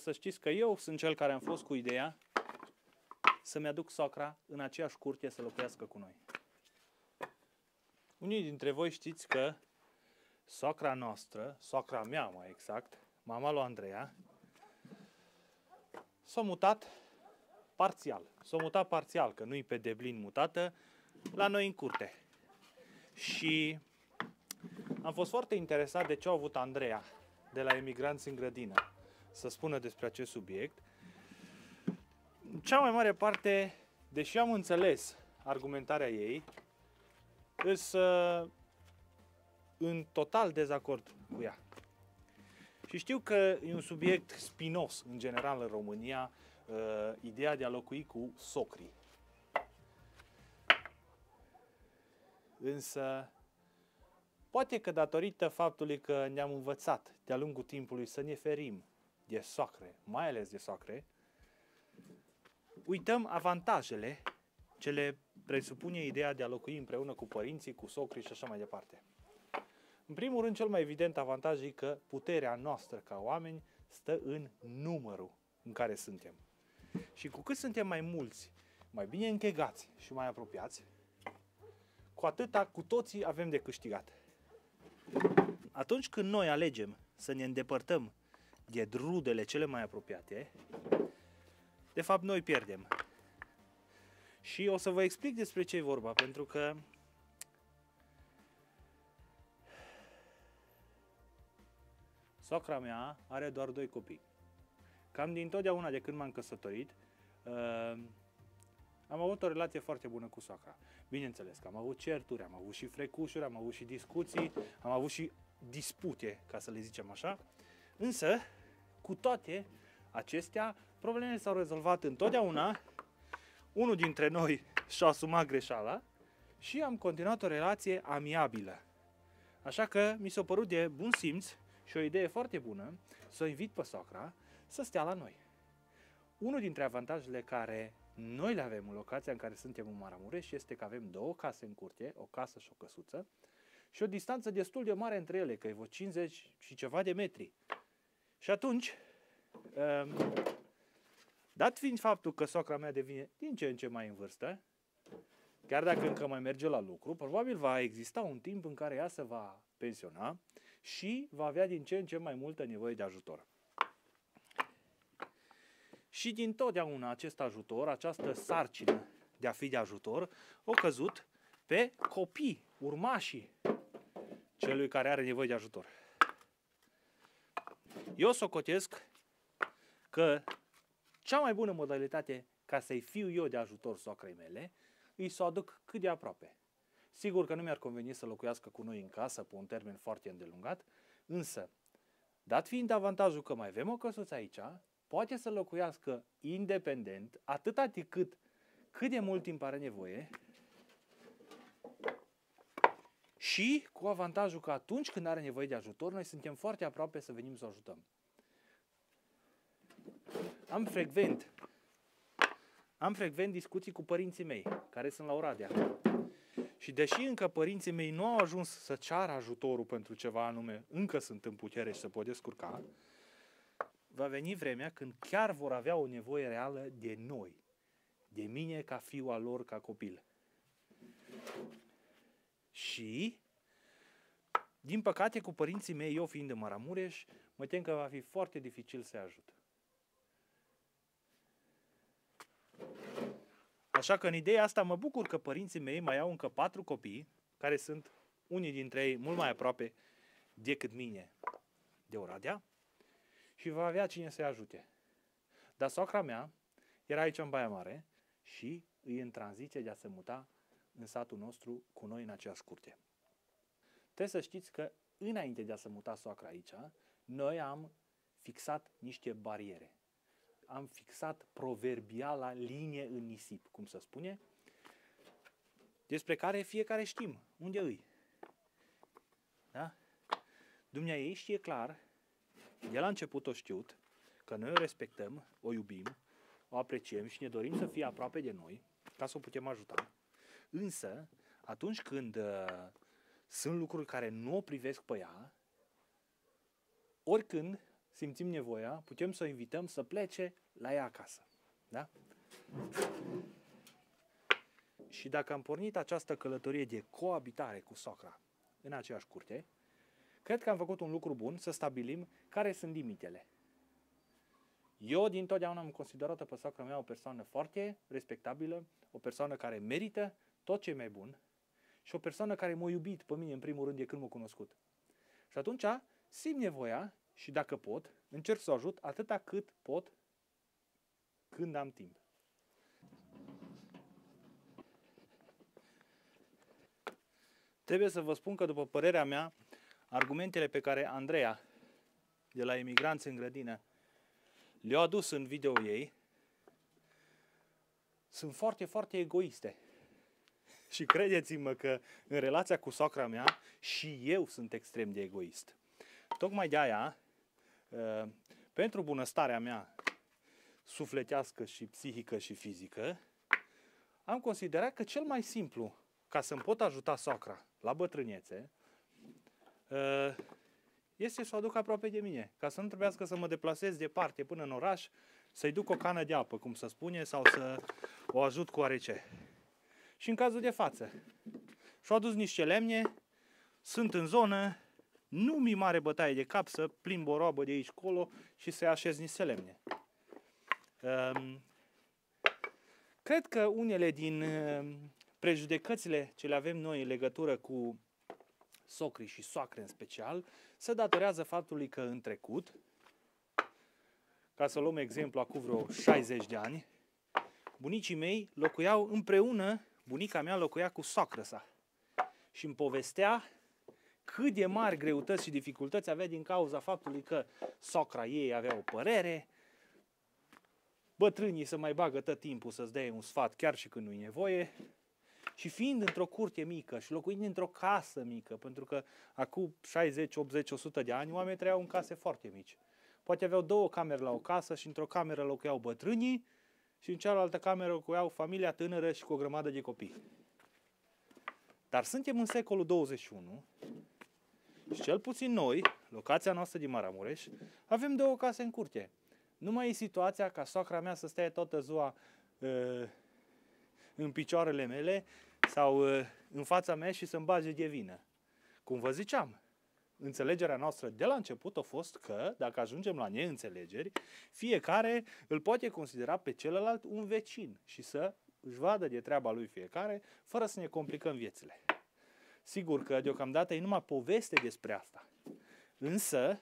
să știți că eu sunt cel care am fost cu ideea să-mi aduc socra în aceeași curte să locuiască cu noi. Unii dintre voi știți că socra noastră, socra mea mai exact, mama lui Andreea, s-a mutat parțial. S-a mutat parțial, că nu-i pe deplin mutată, la noi în curte. Și am fost foarte interesat de ce a avut Andreea de la Emigranți în Grădină să spună despre acest subiect. Cea mai mare parte, deși am înțeles argumentarea ei, însă în total dezacord cu ea. Și știu că e un subiect spinos în general în România, ideea de a locui cu socrii. Însă, poate că datorită faptului că ne-am învățat de-a lungul timpului să ne ferim de socre, mai ales de socre, uităm avantajele ce le presupune ideea de a locui împreună cu părinții, cu socrii și așa mai departe. În primul rând, cel mai evident avantaj e că puterea noastră ca oameni stă în numărul în care suntem. Și cu cât suntem mai mulți, mai bine închegați și mai apropiați, cu atâta cu toții avem de câștigat. Atunci când noi alegem să ne îndepărtăm de rudele cele mai apropiate, de fapt noi pierdem. Și o să vă explic despre ce e vorba, pentru că socra mea are doar 2 copii. Cam dintotdeauna de când m-am căsătorit, am avut o relație foarte bună cu socra. Bineînțeles că am avut certuri, am avut și frecușuri, am avut și discuții, am avut și dispute, ca să le zicem așa. Însă, cu toate acestea, problemele s-au rezolvat întotdeauna. Unul dintre noi și-a asumat greșeala și am continuat o relație amiabilă. Așa că mi s-a părut de bun simț și o idee foarte bună să o invit pe socra să stea la noi. Unul dintre avantajele care noi le avem în locația în care suntem în Maramureș este că avem 2 case în curte, o casă și o căsuță, și o distanță destul de mare între ele, că e vreo 50 și ceva de metri. Și atunci, dat fiind faptul că socra mea devine din ce în ce mai în vârstă, chiar dacă încă mai merge la lucru, probabil va exista un timp în care ea se va pensiona și va avea din ce în ce mai multă nevoie de ajutor. Și din totdeauna acest ajutor, această sarcină de a fi de ajutor, a căzut pe copii, urmașii celui care are nevoie de ajutor. Eu socotesc că cea mai bună modalitate ca să-i fiu eu de ajutor socrei mele, îi să o aduc cât de aproape. Sigur că nu mi-ar conveni să locuiască cu noi în casă pe un termen foarte îndelungat, însă, dat fiind avantajul că mai avem o căsuță aici, poate să locuiască independent, atâta cât de mult timp are nevoie, și cu avantajul că atunci când are nevoie de ajutor, noi suntem foarte aproape să venim să o ajutăm. Am frecvent discuții cu părinții mei, care sunt la Oradea. Și deși încă părinții mei nu au ajuns să ceară ajutorul pentru ceva anume, încă sunt în putere și se pot descurca, va veni vremea când chiar vor avea o nevoie reală de noi, de mine ca fiu al lor, ca copil. Și, din păcate, cu părinții mei, eu fiind în Maramureș, mă tem că va fi foarte dificil să-i ajut. Așa că în ideea asta mă bucur că părinții mei mai au încă 4 copii, care sunt unii dintre ei mult mai aproape decât mine de Oradea, și va avea cine să-i ajute. Dar socra mea era aici în Baia Mare și îi în tranziție de a se muta în satul nostru cu noi în aceeași curte. Trebuie să știți că înainte de a se muta soacra aici, noi am fixat niște bariere. Am fixat proverbiala linie în nisip, cum se spune, despre care fiecare știm unde îi. Da? Dumneaei știe clar, de la început o știut, că noi o respectăm, o iubim, o apreciem și ne dorim să fie aproape de noi, ca să o putem ajuta. Însă, atunci când sunt lucruri care nu o privesc pe ea, oricând simțim nevoia, putem să o invităm să plece la ea acasă. Da? Și dacă am pornit această călătorie de coabitare cu socra în aceeași curte, cred că am făcut un lucru bun să stabilim care sunt limitele. Eu dintotdeauna am considerat pe socra mea o persoană foarte respectabilă, o persoană care merită tot ce e mai bun și o persoană care m-a iubit pe mine în primul rând de când m-a cunoscut. Și atunci simt nevoia și dacă pot, încerc să o ajut atâta cât pot când am timp. Trebuie să vă spun că, după părerea mea, argumentele pe care Andreea, de la Emigranți în Grădină, le-a adus în video ei, sunt foarte, foarte egoiste. Și credeți-mă că în relația cu socra mea și eu sunt extrem de egoist. Tocmai de aia, pentru bunăstarea mea sufletească și psihică și fizică, am considerat că cel mai simplu ca să-mi pot ajuta socra la bătrânețe este să o aduc aproape de mine, ca să nu trebuiască să mă deplasez departe până în oraș, să-i duc o cană de apă, cum se spune, sau să o ajut cu oarece. Și în cazul de față, și-au adus niște lemne, sunt în zonă, nu mi mare bătaie de cap să plimb o roabă de aici colo și să-i așez niște lemne. Cred că unele din prejudecățile ce le avem noi în legătură cu socrii și soacre în special, se datorează faptului că în trecut, ca să luăm exemplu acum vreo 60 de ani, bunicii mei locuiau împreună, bunica mea locuia cu soacră sa și îmi povestea cât de mari greutăți și dificultăți avea din cauza faptului că socra ei avea o părere, bătrânii să mai bagă tot timpul să-ți dea un sfat chiar și când nu-i nevoie. Și fiind într-o curte mică și locuind într-o casă mică, pentru că acum 60, 80, 100 de ani oamenii trăiau în case foarte mici. Poate aveau 2 camere la o casă și într-o cameră locuiau bătrânii și în cealaltă cameră locuiau familia tânără și cu o grămadă de copii. Dar suntem în secolul 21 și cel puțin noi, locația noastră din Maramureș, avem 2 case în curte. Nu mai e situația ca soacra mea să stea toată ziua în picioarele mele sau în fața mea și să-mi bage de vină. Cum vă ziceam, înțelegerea noastră de la început a fost că, dacă ajungem la neînțelegeri, fiecare îl poate considera pe celălalt un vecin și să își vadă de treaba lui fiecare, fără să ne complicăm viețile. Sigur că deocamdată e numai poveste despre asta. Însă,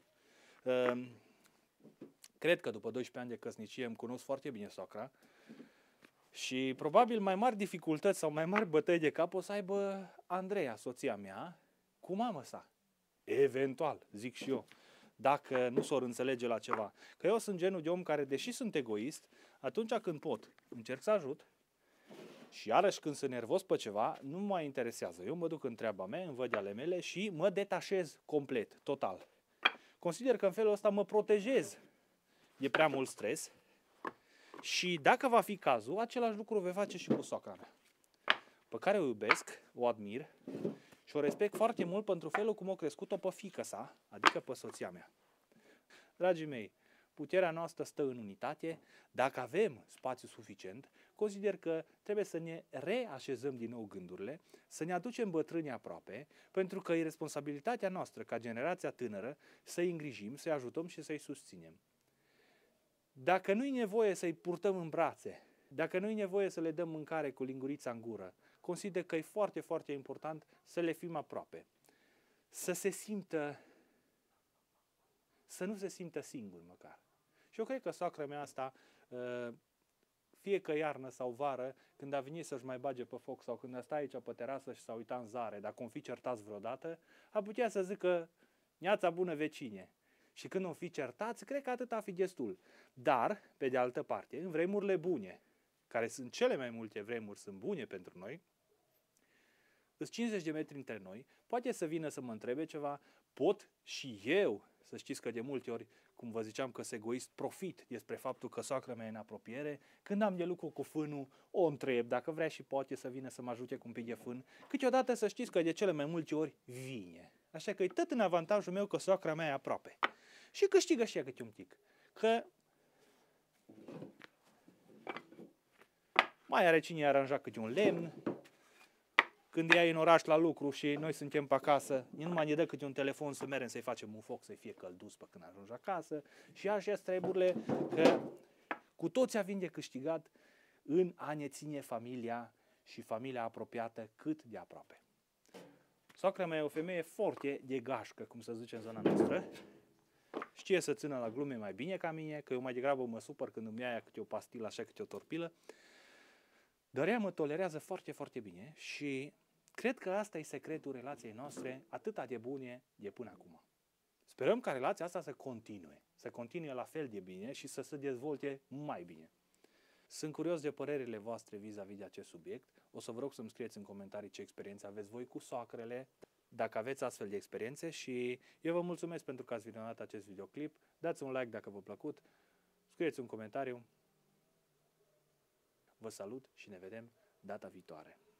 cred că după 12 ani de căsnicie îmi cunosc foarte bine soacra și probabil mai mari dificultăți sau mai mari bătăi de cap o să aibă Andreea, soția mea, cu mama sa. Eventual, zic și eu, dacă nu s-or înțelege la ceva. Că eu sunt genul de om care, deși sunt egoist, atunci când pot, încerc să ajut și iarăși când sunt nervos pe ceva, nu mă mai interesează. Eu mă duc în treaba mea, îmi văd ale mele și mă detașez complet, total. Consider că în felul ăsta mă protejez de prea mult stres și dacă va fi cazul, același lucru vei face și cu soacra mea, pe care o iubesc, o admir și o respect foarte mult pentru felul cum a crescut-o pe fiica sa, adică pe soția mea. Dragii mei, puterea noastră stă în unitate. Dacă avem spațiu suficient, consider că trebuie să ne reașezăm din nou gândurile, să ne aducem bătrânii aproape, pentru că e responsabilitatea noastră ca generația tânără să-i îngrijim, să-i ajutăm și să-i susținem. Dacă nu-i nevoie să-i purtăm în brațe, dacă nu-i nevoie să le dăm mâncare cu lingurița în gură, consider că e foarte, foarte important să le fim aproape. Să nu se simtă singur măcar. Și eu cred că soacra mea asta, fie că iarnă sau vară, când a venit să-și mai bage pe foc sau când a stat aici pe terasă și s-a uitat în zare, dacă o fi certați vreodată, a putea să zică neața bună vecine. Și când o fi certați, cred că atât a fi destul. Dar, pe de altă parte, în vremurile bune, care sunt cele mai multe vremuri, sunt bune pentru noi, sunt 50 de metri între noi, poate să vină să mă întrebe ceva, pot și eu, să știți că de multe ori, cum vă ziceam că sunt egoist, profit despre faptul că soacra mea e în apropiere, când am de lucru cu fânul, o întreb dacă vrea și poate să vină să mă ajute cu un pic de fân, câteodată să știți că de cele mai multe ori vine. Așa că e tot în avantajul meu că soacra mea e aproape. și câștigă și ea câte un tic. Că mai are cine aranja câte un lemn, când ea e în oraș la lucru și noi suntem pe acasă, nu mai ne dă câte un telefon să mergem să-i facem un foc, să-i fie căldus pe când ajungi acasă. Și așa treburile că cu toți avem de câștigat în a ne ține familia și familia apropiată cât de aproape. Soacra mea e o femeie foarte de gașcă, cum să zice în zona noastră. Știe să țină la glume mai bine ca mine, că eu mai degrabă mă supăr când îmi ia ea câte o pastilă, așa câte o torpilă. Dar ea mă tolerează foarte, foarte bine și cred că asta e secretul relației noastre, atâta de bune de până acum. Sperăm ca relația asta să continue la fel de bine și să se dezvolte mai bine. Sunt curios de părerile voastre vis-a-vis de acest subiect. O să vă rog să-mi scrieți în comentarii ce experiențe aveți voi cu soacrele, dacă aveți astfel de experiențe, și eu vă mulțumesc pentru că ați vizionat acest videoclip. Dați un like dacă v-a plăcut, scrieți un comentariu. Vă salut și ne vedem data viitoare.